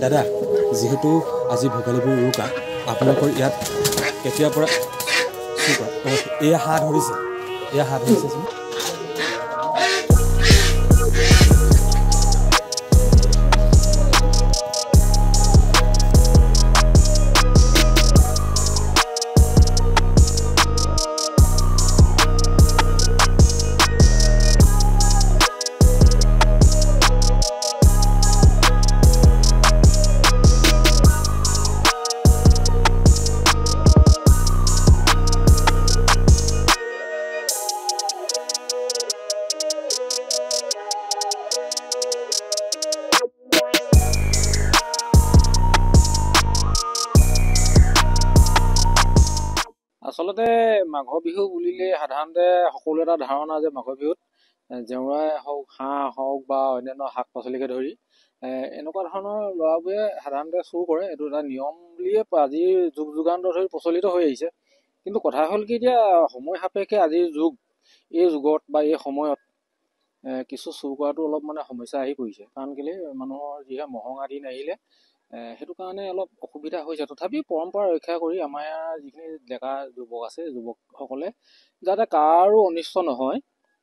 দাদা যেহেতু আজি ভোগালী বিহুৰ উৰুকা আপোনালোকৰ ইয়াত কেতিয়াৰ পৰা এয়া হাত ধৰিছে আচলতে মাঘৰ বিহু বুলিলে সাধাৰণতে সকলো এটা ধাৰণা যে মাঘৰ বিহুত জেওৰাই হওক হাঁহ হওক বা অন্যান্য শাক পাচলিকে ধৰি এনেকুৱা ধৰণৰ ল'ৰাবোৰে সাধাৰণতে চুৰ কৰে। এইটো এটা নিয়ম বুলিয়ে আজিৰ যুগ যুগান্তৰ ধৰি প্ৰচলিত হৈ আহিছে। কিন্তু কথা হ'ল কি এতিয়া সময় সাপেক্ষে আজিৰ এই যুগত বা এই সময়ত কিছু চুৰ কৰাটো অলপ মানে সমস্যা আহি পৰিছে। কাৰণ কেলৈ মানুহৰ যিহে মহঙা দিন আহিলে সেইটো কাৰণে অলপ অসুবিধা হৈছে। তথাপিও পৰম্পৰা ৰক্ষা কৰি আমাৰ ইয়াৰ যিখিনি ডেকা যুৱক আছে যুৱকসকলে যাতে কাৰো অনিষ্ট নহয়,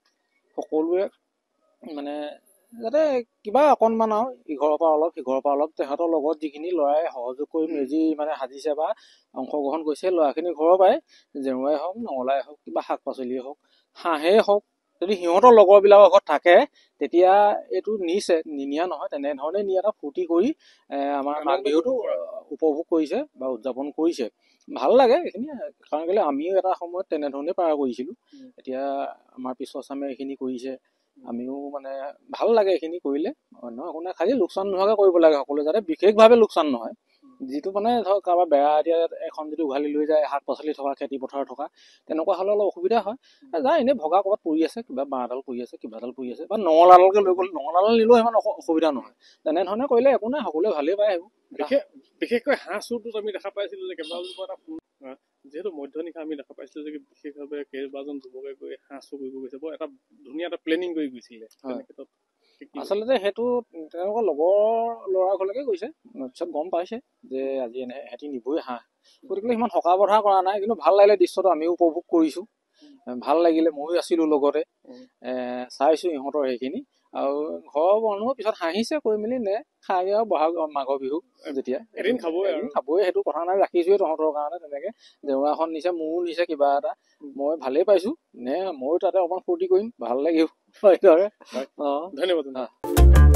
সকলোৱে মানে যাতে কিবা অকণমান আৰু ইঘৰৰ পৰা অলপ সিঘৰৰ পৰা অলপ তেহঁতৰ লগত যিখিনি ল'ৰাই সহযোগ কৰি মেজি মানে সাজিছে বা অংশগ্ৰহণ কৰিছে ল'ৰাখিনি ঘৰৰ পৰাই জেওৰাই হওক নঙলাই হওক কিবা শাক পাচলিয়ে হওক হাঁহেই হওক যদি সিহঁতৰ লগৰবিলাকৰ ঘৰত থাকে তেতিয়া এইটো নিনিয়া নহয়, তেনেধৰণে নি এটা ফূৰ্তি কৰি আমাৰ মাঘ বিহুটো উপভোগ কৰিছে বা উদযাপন কৰিছে। ভাল লাগে এইখিনি, কাৰণ কেলৈ আমিও এটা সময়ত তেনেধৰণে পাৰ কৰিছিলোঁ। এতিয়া আমাৰ পিছৰ চামে এইখিনি কৰিছে, আমিও মানে ভাল লাগে এইখিনি কৰিলে। অন্য একো নাই, খালি লোকচান নোহোৱাকৈ কৰিব লাগে সকলোৱে, যাতে বিশেষভাৱে লোকচান নহয়। যিটো মানে ধৰক কাৰোবাৰ বেৰা এতিয়া এখন যদি উঘালি লৈ যায় শাক পাচলি থকা খেতি পথাৰ থকা তেনেকুৱা হ'লে অলপ অসুবিধা হয়। যায় এনেই ভগা ক'ৰবাত পৰি আছে, কিবা বাঁহ এডাল পৰি আছে, কিবা এডাল পৰি আছে বা নঙলাডালকে লৈ গ'ল, নঙলাডাল নিলেও ইমান অসুবিধা নহয়। তেনেধৰণে কৰিলে একো নাই, সকলোৱে ভালেই পায়। সেইবোৰ বিশেষকৈ হাঁহ চুৰটোত আমি দেখা পাইছিলোঁ যে কেইবাজনো এটা যিহেতু মধ্যনিশা আমি দেখা পাইছিলোঁ যে বিশেষভাৱে কেইবাজন যুৱকে গৈ হাঁহ চুৰ কৰিব গৈছে, বৰ এটা ধুনীয়া এটা প্লেনিং কৰি গৈছিলে। আচলতে সেইটো তেওঁলোকৰ লগৰ ল'ৰা ঘৰলৈকে গৈছে, পিছত গম পাইছে যে আজি সিহঁতি নিবই হাঁহ, গতিকে সিমান সকাহ বধা কৰা নাই। কিন্তু ভাল লাগিলে দৃশ্যটো, আমিও উপভোগ কৰিছোঁ, ভাল লাগিলে, ময়ো আছিলোঁ লগতে, চাইছোঁ ইহঁতৰ সেইখিনি। আৰু ঘৰৰ মানুহৰ পিছত হাঁহিছে কৈ মেলি খাগে আৰু মাঘৰ বিহু যেতিয়া এদিন খাবই সেইটো কথা নাই, ৰাখিছোৱেই তহঁতৰ কাৰণে। তেনেকে জেওৰাখন নিছে, মোৰো নিছে কিবা এটা, মই ভালেই পাইছোঁ ময়ো তাতে অকণমান ফূৰ্তি কৰিম, ভাল লাগিব। ধন্যবাদ।